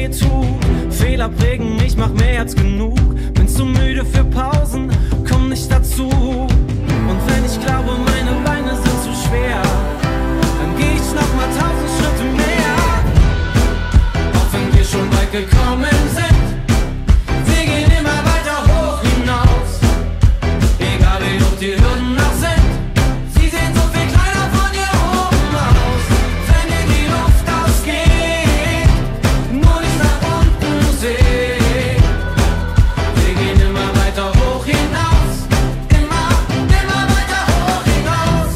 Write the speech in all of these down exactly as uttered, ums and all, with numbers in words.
weh tut. Fehler prägen mich, mach mehr als genug. Bin zu müde für Pausen, komm nicht dazu. Und wenn ich glaube, meine Beine sind zu schwer, dann geh ich noch mal tausend Schritte mehr. Auch wenn wir schon weit gekommen sind, wir gehen immer weiter hoch hinaus. Egal wie hoch die Hürden noch sind, sie sehen so viel kleiner von hier oben aus. Wenn dir die Luft ausgeht, nur nicht nach unten sehen. Wir gehen immer weiter hoch hinaus, immer, immer weiter hoch hinaus.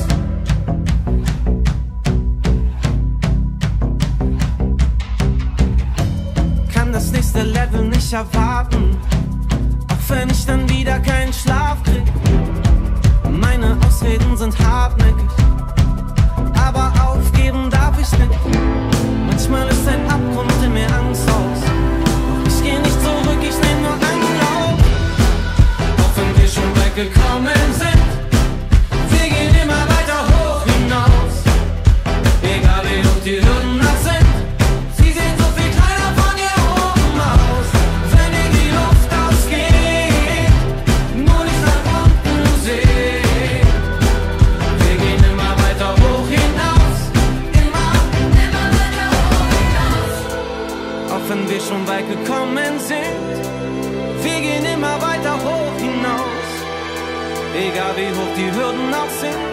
Kann das nächste Level nicht erwarten, auch wenn ich dann wieder keinen Schlaf krieg. Meine Ausreden sind hartnäckig, aber aufgeben darf ich nicht. Manchmal ist ein Abgrund in mir Angst aus, doch ich geh nicht zurück, ich nehm nur Anlauf. Auch wenn wir schon weit gekommen sind, wir gehen immer weiter hoch hinaus. Egal wie hoch die Hürden noch sind, sie sehen so viel kleiner von hier oben aus. Wenn dir die Luft ausgeht, nur nicht nach unten sehen. Wir gehen immer weiter hoch hinaus, immer, immer weiter hoch hinaus. Auch wenn wir schon weit gekommen sind, wir gehen immer weiter hoch hinaus. Egal wie hoch die Hürden noch sind,